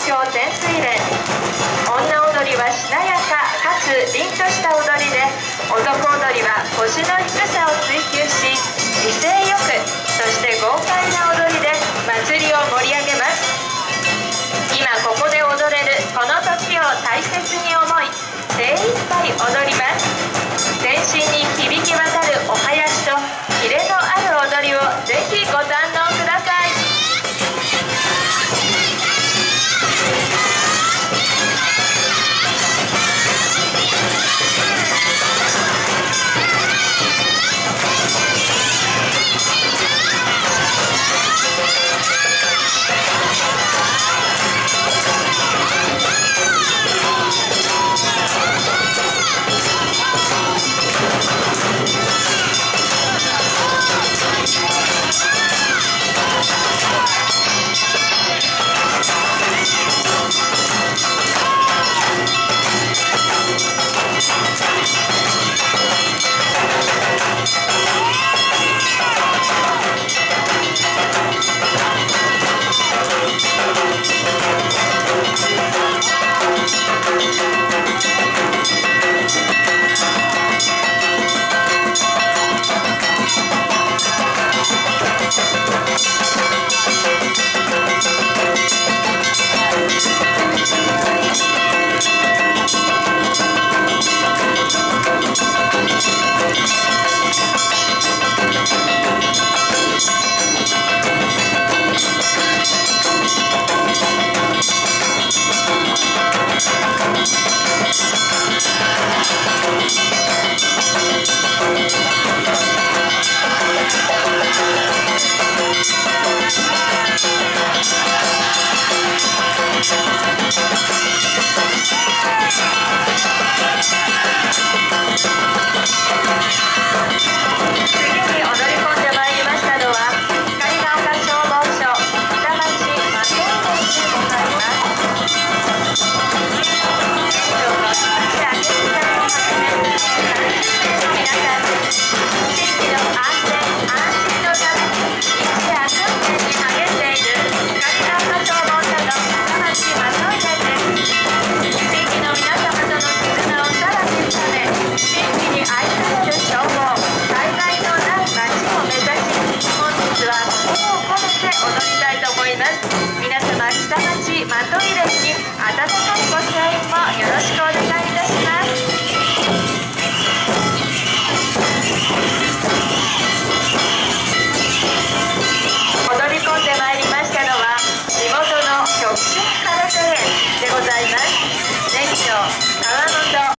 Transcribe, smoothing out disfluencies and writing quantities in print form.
京天水連。女踊りはしなやかかつ凛とした踊りで、男踊りは腰の低さを追求し、威勢よくそして豪快な踊りで祭りを盛り上げます。今ここで踊れるこの時を大切に思い、精一杯踊ります。全身に響き渡るお囃子とキレのある踊りをぜひご堪能ください。皆様、下町まとい列に温かいご支援もよろしくお願いいたします。踊り込んでまいりましたのは地元の極真空手連でございます。年長